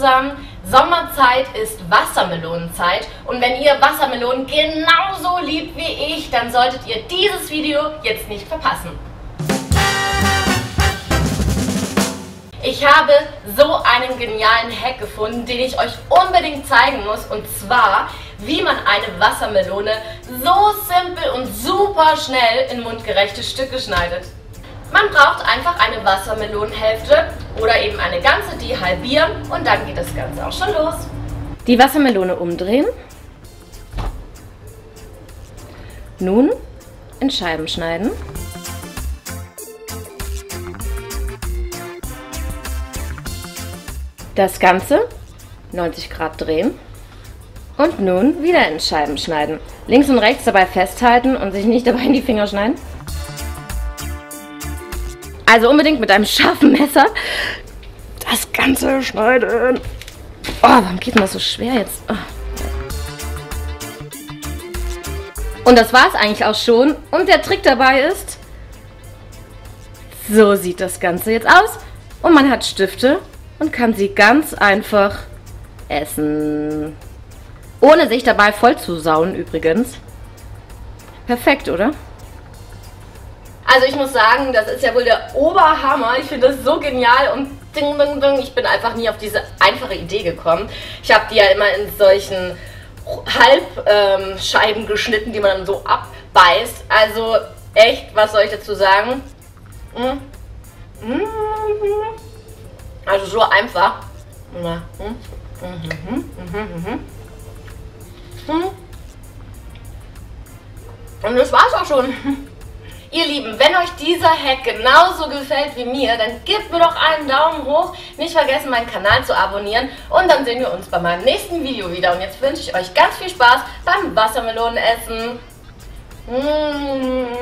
zusammen, Sommerzeit ist Wassermelonenzeit und wenn ihr Wassermelonen genauso liebt wie ich, dann solltet ihr dieses Video jetzt nicht verpassen. Ich habe so einen genialen Hack gefunden, den ich euch unbedingt zeigen muss, und zwar, wie man eine Wassermelone so simpel und super schnell in mundgerechte Stücke schneidet. Man braucht einfach eine Wassermelonenhälfte oder eben eine ganze, die halbieren, und dann geht das Ganze auch schon los. Die Wassermelone umdrehen. Nun in Scheiben schneiden. Das Ganze 90 Grad drehen und nun wieder in Scheiben schneiden. Links und rechts dabei festhalten und sich nicht dabei in die Finger schneiden. Also unbedingt mit einem scharfen Messer das Ganze schneiden. Oh, warum geht denn das so schwer jetzt? Oh. Und das war es eigentlich auch schon. Und der Trick dabei ist, so sieht das Ganze jetzt aus. Und man hat Stifte und kann sie ganz einfach essen. Ohne sich dabei voll zu sauen übrigens. Perfekt, oder? Also ich muss sagen, das ist ja wohl der Oberhammer. Ich finde das so genial und ding, ding, ding. Ich bin einfach nie auf diese einfache Idee gekommen. Ich habe die ja immer in solchen Halbscheiben geschnitten, die man dann so abbeißt. Also echt, was soll ich dazu sagen? Also so einfach. Und das war's auch schon. Ihr Lieben, wenn euch dieser Hack genauso gefällt wie mir, dann gebt mir doch einen Daumen hoch. Nicht vergessen, meinen Kanal zu abonnieren. Und dann sehen wir uns bei meinem nächsten Video wieder. Und jetzt wünsche ich euch ganz viel Spaß beim Wassermelonenessen.